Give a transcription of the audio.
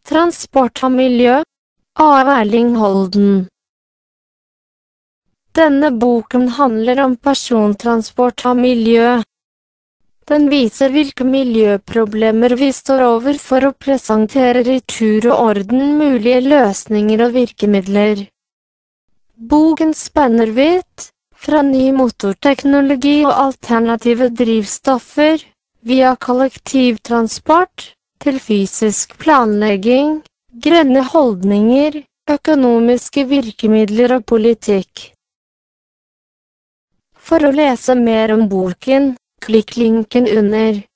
Transport og miljø, av Erling Holden. Denne boken handler om persontransport og miljø. Den viser hvilke miljøproblemer vi står overfor og presenterer i tur og orden mulige løsninger og virkemidler. Boken spenner vidt, fra ny motorteknologi og alternative drivstoffer, via kollektivtransport, til fysisk planlegging, grønne holdninger, økonomiske virkemidler og politikk. For å lese mer om boken, klikk linken under.